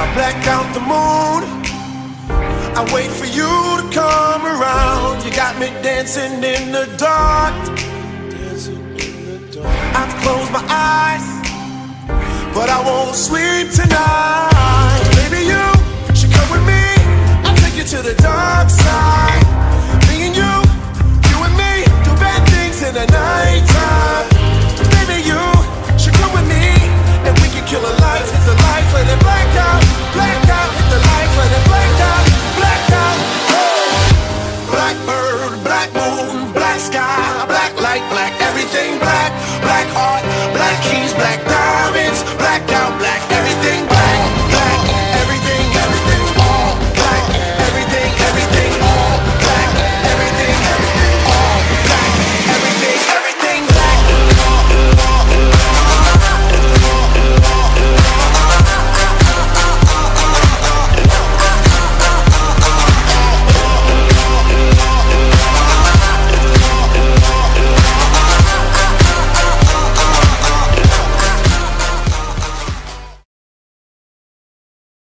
black out the moon. I wait for you to come around. You got me dancing in the dark. I close my eyes, but I won't sleep tonight.